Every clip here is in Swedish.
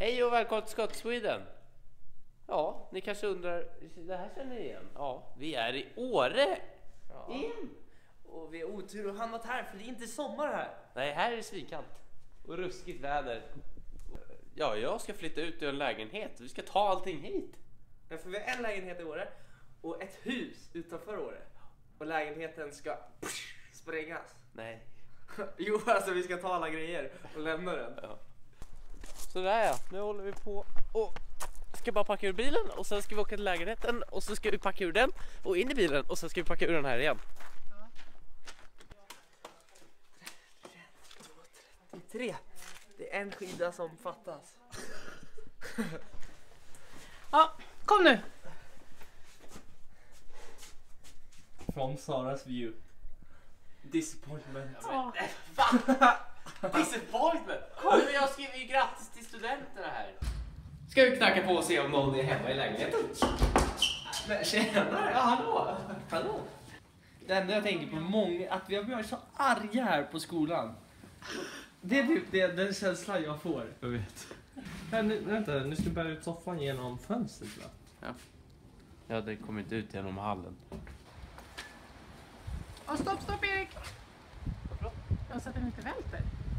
Hej och välkommen till skatasweden. Ja, ni kanske undrar, det här känner ni igen? Ja, vi är i Åre. Ja. Igen. Och vi har otur och hamnat här för det är inte sommar här. Nej, här är det svinkallt och ruskigt väder. Ja, jag ska flytta ut ur en lägenhet. Vi ska ta allting hit. Ja, för vi har en lägenhet i Åre och ett hus utanför Åre. Och lägenheten ska sprängas. Nej. Jo, alltså vi ska ta alla grejer och lämna den. Ja. Så där ja, nu håller vi på och ska bara packa ur bilen och sen ska vi åka till lägenheten och så ska vi packa ur den och in i bilen och sen ska vi packa ur den här igen. 33. Det är en skida som fattas. Ja, kom nu! Från Saras view. Disappointment. Ja. Disappointment! Nu jag skriver ju grattis till studenterna här. Ska vi knacka på och se om någon är hemma i lägenheten? Men tjenare! Ja, hallå! Hallå! Det enda jag tänker på att vi har varit så arga här på skolan. Det är typ den känslan jag får. Jag vet. Vänta, nu ska du bära ut soffan genom fönstret va? Ja. Ja, det kommer inte ut genom hallen. Ja, stopp Erik! Jag så att den inte välter.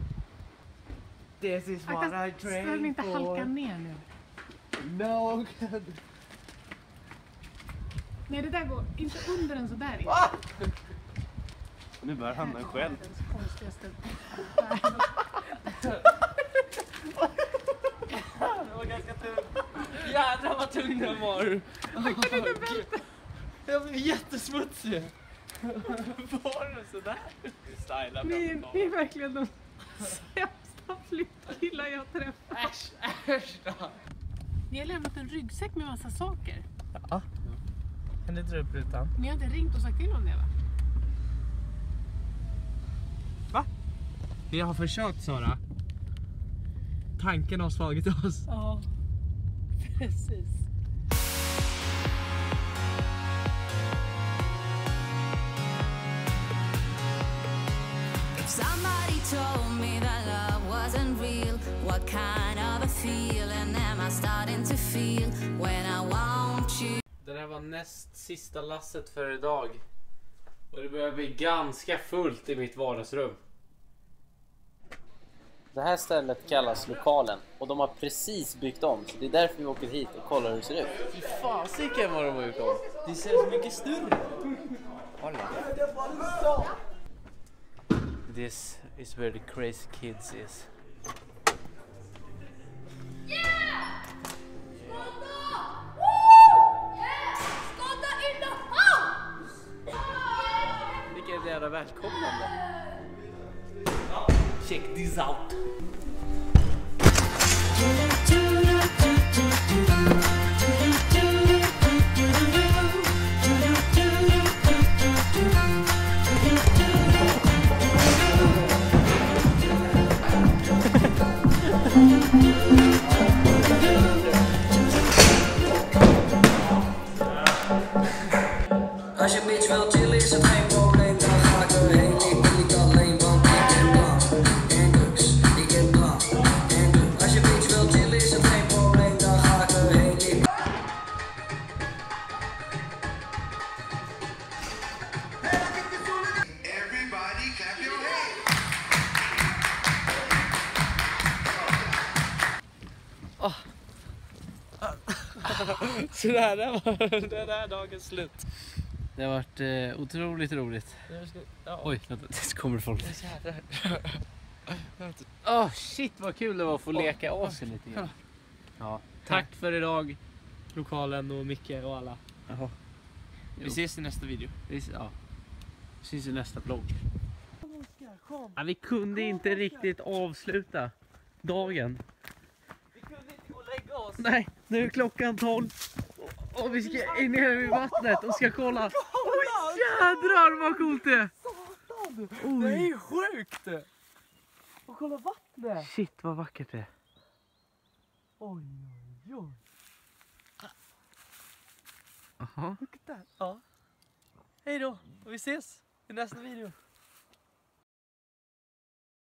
This is what I train så den inte halkar ner nu. No. Nej, det där går inte under den så där. Nu bär han den själv. Det konstigaste. Det var ganska tungt. Jädrar vad tung den var. Jag blev jättesmutsig. Var det sådär? Ni är verkligen de sämsta flyttkillar jag träffat. Äsch då. Ni har lämnat en ryggsäck med massa saker. Ja. Kan du dra upp rutan? Ni har inte ringt och sagt till om det va? Va? Vi har försökt, Sara. Tanken har slagit oss. Ja, precis. Somebody told me that love wasn't real. What kind of a feeling am I starting to feel when I want you? Det där var näst sista lasset för idag. Och det börjar bli ganska fullt i mitt vardagsrum. Det här stället kallas lokalen och de har precis byggt om. Så det är därför vi åker hit och kollar hur det ser ut. Fy fasiken vad de har gjort om. Det ser så mycket större. This is where the crazy kids is. Yeah! Skata! Woo! Yes! Skata in the house! Vilket jävla välkomnande. Check this out. Als je bitch wil chillen is het geen probleem, dan ga ik erheen. Ik ben niet alleen, want ik ken blauw en drugs. Ik ken blauw en drugs. Als je bitch wil chillen is het geen probleem, dan ga ik erheen. Everybody clap your hands. Så där var det där dagens slut. Det har varit otroligt roligt. Oj, vänta, det kommer folk. Shit vad kul det var att få leka av sig lite grann. Ja. Tack för idag, lokalen och Micke och alla. Jaha. Vi ses i nästa video. Vi syns i nästa vlogg. Ja, vi kunde inte riktigt avsluta dagen. Vi kunde inte gå och lägga oss. Nej, nu är klockan 12 och vi ska in ner vid vattnet och ska kolla. Oj, jädrar vad coolt det är! Satan! Det är ju sjukt! Och kolla vattnet! Shit vad vackert det är. Oj, oj, oj. Aha. Look at that. Ja. Hej då, och vi ses i nästa video.